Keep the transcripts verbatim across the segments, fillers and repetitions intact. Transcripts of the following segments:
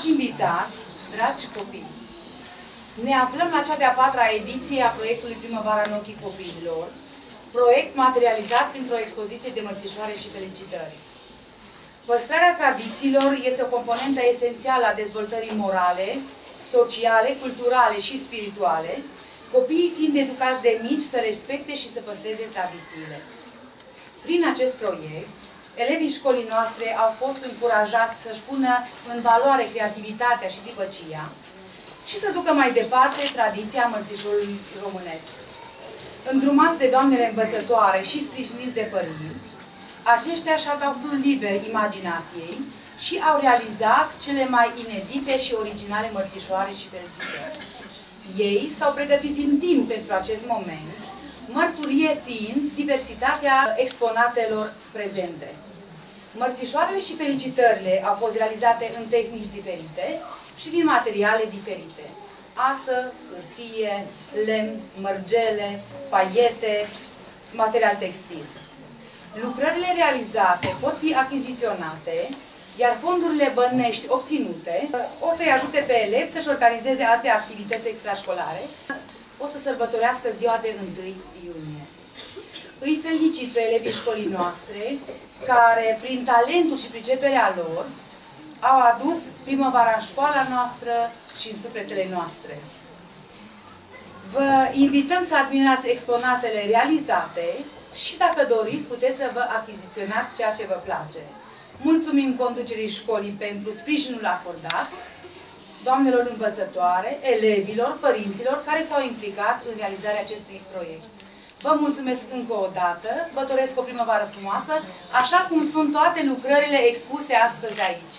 Stimați invitați, dragi copii, ne aflăm la cea de-a patra ediție a proiectului Primăvara în ochii copiilor, proiect materializat printr-o expoziție de mărțișoare și felicitări. Păstrarea tradițiilor este o componentă esențială a dezvoltării morale, sociale, culturale și spirituale, copiii fiind educați de mici să respecte și să păstreze tradițiile. Prin acest proiect, elevii școlii noastre au fost încurajați să-și pună în valoare creativitatea și dibăcia și să ducă mai departe tradiția mărțișorului românesc. Îndrumați de doamnele învățătoare și sprijiniți de părinți, aceștia și-au dat frul liber imaginației și au realizat cele mai inedite și originale mărțișoare și felicitări. Ei s-au pregătit din timp pentru acest moment, mărturie fiind diversitatea exponatelor prezente. Mărțișoarele și felicitările au fost realizate în tehnici diferite și din materiale diferite. Ață, hârtie, lemn, mărgele, paiete, material textil. Lucrările realizate pot fi achiziționate, iar fondurile bănești obținute o să-i ajute pe elevi să-și organizeze alte activități extrașcolare. O să sărbătorească ziua de întâi iunie. Îi felicit pe elevii școlii noastre, care, prin talentul și priceperea lor, au adus primăvara în școala noastră și în sufletele noastre. Vă invităm să admirați exponatele realizate și, dacă doriți, puteți să vă achiziționați ceea ce vă place. Mulțumim conducerii școlii pentru sprijinul acordat, doamnelor învățătoare, elevilor, părinților care s-au implicat în realizarea acestui proiect. Vă mulțumesc încă o dată, vă doresc o primăvară frumoasă, așa cum sunt toate lucrările expuse astăzi aici.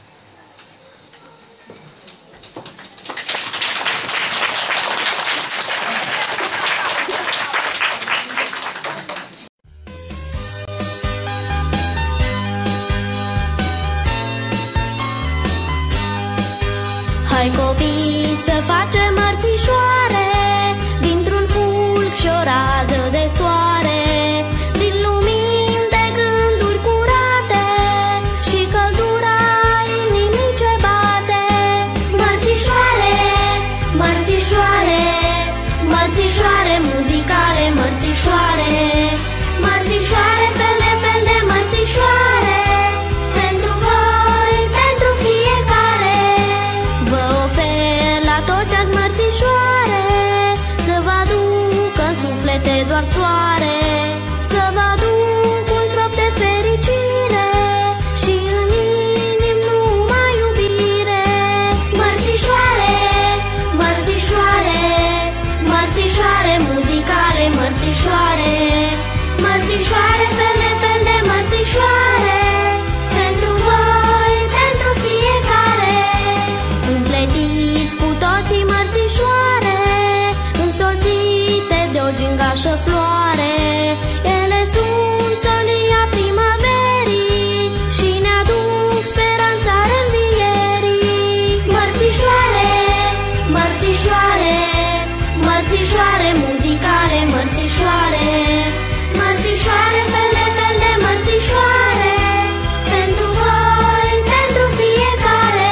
Hai copii să facem mărțișoare, dintr-un fulg și o rază de soare, din lumini de gânduri curate și căldura inimii ce bate. Mărțișoare, mărțișoare, mărțișoare muzicale, mărțișoare, mărțișoare, fel de fel de mărțișoare, pentru voi, pentru fiecare. Vă ofer la toți azi mărțișoare, să vă aducă în suflete doar soare, să vă aduc un strop de fericire și în inim numai iubire. Mărțișoare, mărțișoare, mărțișoare muzicale, mărțișoare, mărțișoare, fel de fel de mărțișoare, pentru voi, pentru fiecare. Împletiți cu toții mărțișoare, însoțite de o gingașă floare. Ele sunt solia primăverii și ne aduc speranța reînvierii. Mărțișoare, mărțișoare, mărțișoare muzicale, mărțișoare, mărțișoare, fel de fel de mărțișoare, pentru voi, pentru fiecare.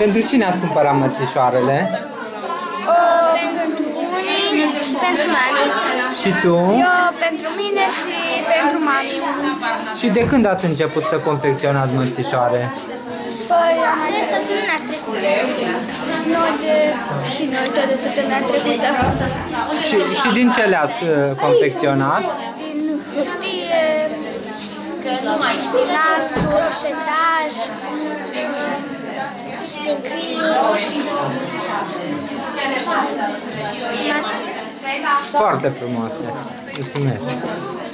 Pentru cine ați cumpărat mărțișoarele? Pentru unii și pentru mami. Și tu? Eu pentru mine și pentru mami. Și de când ați început să confecționați mărțișoare? Păi am mai de săptămâna trecută. Noi de... și noi tot de săptămâna trecută. Și, și din ce le-ați uh, confecționat? Din hârtie, lasturi, șentaj, din crini. Foarte frumoase. Mulțumesc!